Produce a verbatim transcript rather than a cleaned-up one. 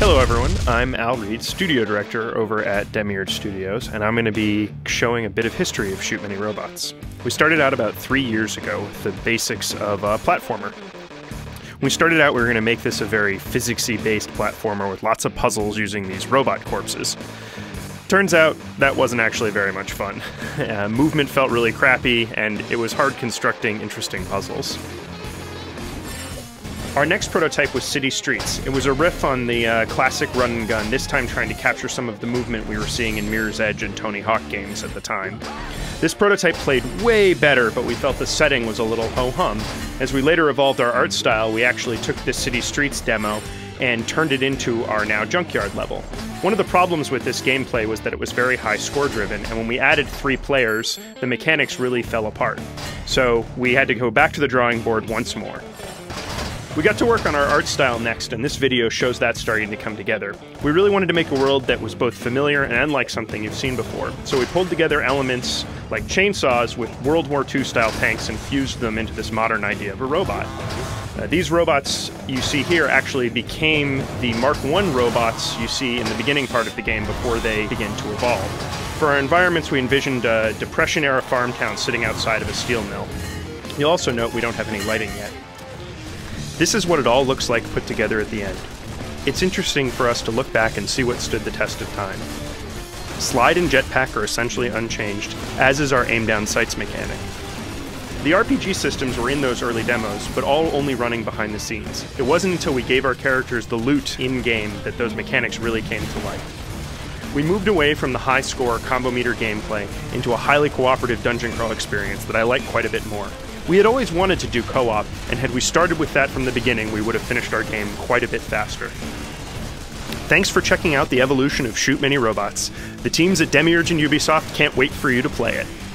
Hello everyone, I'm Al Reed, Studio Director over at Demiurge Studios, and I'm going to be showing a bit of history of Shoot Many Robots. We started out about three years ago with the basics of a platformer. When we started out, we were going to make this a very physicsy based platformer with lots of puzzles using these robot corpses. Turns out that wasn't actually very much fun. Uh, movement felt really crappy, and it was hard constructing interesting puzzles. Our next prototype was City Streets. It was a riff on the uh, classic run and gun, this time trying to capture some of the movement we were seeing in Mirror's Edge and Tony Hawk games at the time. This prototype played way better, but we felt the setting was a little ho-hum. As we later evolved our art style, we actually took this City Streets demo and turned it into our now Junkyard level. One of the problems with this gameplay was that it was very high score driven, and when we added three players, the mechanics really fell apart. So we had to go back to the drawing board once more. We got to work on our art style next, and this video shows that starting to come together. We really wanted to make a world that was both familiar and unlike something you've seen before, so we pulled together elements like chainsaws with World War Two style tanks and fused them into this modern idea of a robot. Uh, these robots you see here actually became the Mark one robots you see in the beginning part of the game before they begin to evolve. For our environments, we envisioned a Depression-era farm town sitting outside of a steel mill. You'll also note we don't have any lighting yet. This is what it all looks like put together at the end. It's interesting for us to look back and see what stood the test of time. Slide and jetpack are essentially unchanged, as is our aim-down sights mechanic. The R P G systems were in those early demos, but all only running behind the scenes. It wasn't until we gave our characters the loot in-game that those mechanics really came to life. We moved away from the high-score combo meter gameplay into a highly cooperative dungeon crawl experience that I like quite a bit more. We had always wanted to do co-op, and had we started with that from the beginning, we would have finished our game quite a bit faster. Thanks for checking out the evolution of Shoot Many Robots. The teams at Demiurge and Ubisoft can't wait for you to play it.